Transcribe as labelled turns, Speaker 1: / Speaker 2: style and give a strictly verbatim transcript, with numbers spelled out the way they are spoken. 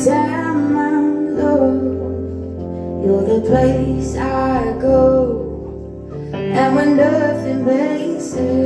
Speaker 1: time I'm low, you're the place I go. And when nothing makes sense,